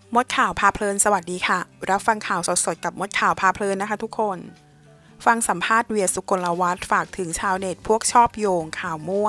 มดข่าวพาเพลินสวัสดีค่ะรับฟังข่าวสดๆกับมดข่าวพาเพลินนะคะทุกคนฟังสัมภาษณ์เวียสุกลวัฒน์ฝากถึงชาวเน็ตพวกชอบโยงข่าวมั่ว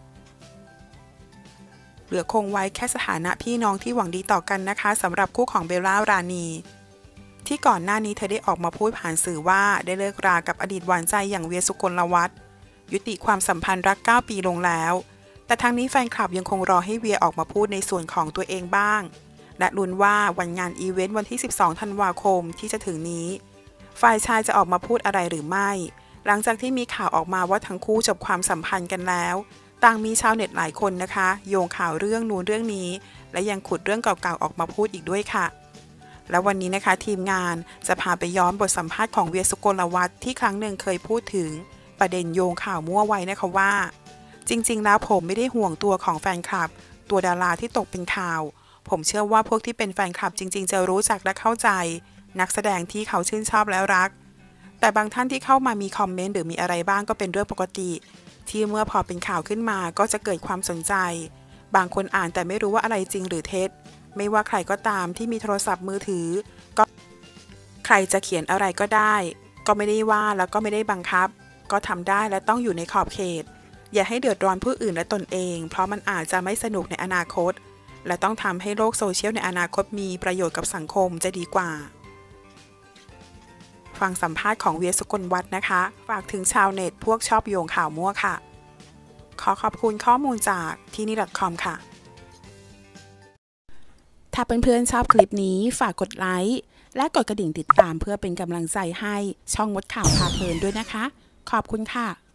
เหลือคงไว้แค่สถานะพี่น้องที่หวังดีต่อกันนะคะสำหรับคู่ของเบลล่ารานีที่ก่อนหน้านี้เธอได้ออกมาพูดผ่านสื่อว่าได้เลิกรากับอดีตหวานใจอย่างเวียสุกลวัฒน์ยุติความสัมพันธ์รัก9 ปีลงแล้วแต่ทางนี้แฟนคลับยังคงรอให้เวียออกมาพูดในส่วนของตัวเองบ้างและลุ้นว่าวันงานอีเวนต์วันที่12 ธันวาคมที่จะถึงนี้ฝ่ายชายจะออกมาพูดอะไรหรือไม่หลังจากที่มีข่าวออกมาว่าทั้งคู่จบความสัมพันธ์กันแล้วต่างมีชาวเน็ตหลายคนนะคะโยงข่าวเรื่องนู้นเรื่องนี้และยังขุดเรื่องเก่าๆออกมาพูดอีกด้วยค่ะและวันนี้นะคะทีมงานจะพาไปย้อนบทสัมภาษณ์ของเวียสุกลวัฒน์ที่ครั้งหนึ่งเคยพูดถึงประเด็นโยงข่าวมั่วไว้นะคะว่าจริงๆแล้วผมไม่ได้ห่วงตัวของแฟนคลับตัวดาราที่ตกเป็นข่าวผมเชื่อว่าพวกที่เป็นแฟนคลับจริงๆจะรู้จักและเข้าใจนักแสดงที่เขาชื่นชอบและรักแต่บางท่านที่เข้ามามีคอมเมนต์หรือมีอะไรบ้างก็เป็นเรื่องปกติที่เมื่อพอเป็นข่าวขึ้นมาก็จะเกิดความสนใจบางคนอ่านแต่ไม่รู้ว่าอะไรจริงหรือเท็จไม่ว่าใครก็ตามที่มีโทรศัพท์มือถือก็ใครจะเขียนอะไรก็ได้ก็ไม่ได้ว่าแล้วก็ไม่ได้บังคับก็ทำได้และต้องอยู่ในขอบเขตอย่าให้เดือดร้อนผู้อื่นและตนเองเพราะมันอาจจะไม่สนุกในอนาคตและต้องทำให้โลกโซเชียลในอนาคตมีประโยชน์กับสังคมจะดีกว่าฟังสัมภาษณ์ของเวียสุกลวัฒน์นะคะฝากถึงชาวเน็ตพวกชอบโยงข่าวมั่วค่ะขอขอบคุณข้อมูลจากที่นี่ .com ค่ะถ้าเพื่อนๆชอบคลิปนี้ฝากกดไลค์และกดกระดิ่งติดตามเพื่อเป็นกำลังใจให้ช่องมดข่าวพาเพลินด้วยนะคะขอบคุณค่ะ